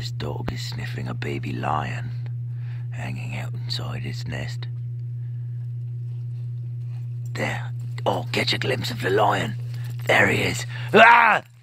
This dog is sniffing a baby lion hanging out inside its nest. There. Oh, catch a glimpse of the lion. There he is. Ah!